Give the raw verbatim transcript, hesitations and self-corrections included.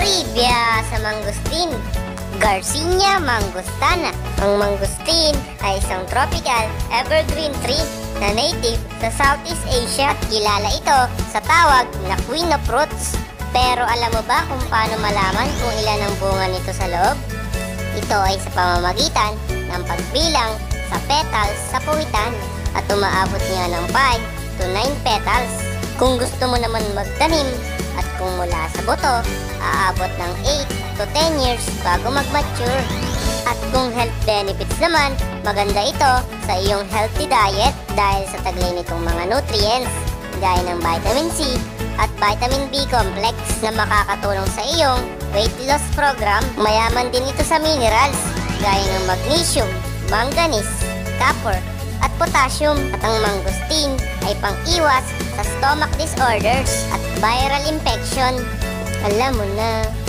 Trivia sa mangustin. Garcinia mangustana. Ang mangustin ay isang tropical evergreen tree na native sa Southeast Asia at kilala ito sa tawag na Queen of Fruits. Pero alam mo ba kung paano malaman kung ilan ang bunga nito sa loob? Ito ay sa pamamagitan ng pagbilang sa petals sa puwitan at umaabot niya ng five to nine petals. Kung gusto mo naman magtanim at kung mula sa buto, aabot ng eight to ten years bago mag-mature. At kung health benefits naman, maganda ito sa iyong healthy diet dahil sa taglay nitong mga nutrients gaya ng vitamin C at vitamin B complex na makakatulong sa iyong weight loss program. Mayaman din ito sa minerals gaya ng magnesium, manganese, copper at potassium. At ang mangustin ay pang-iwas sa stomach disorders at viral infection. Alam mo na.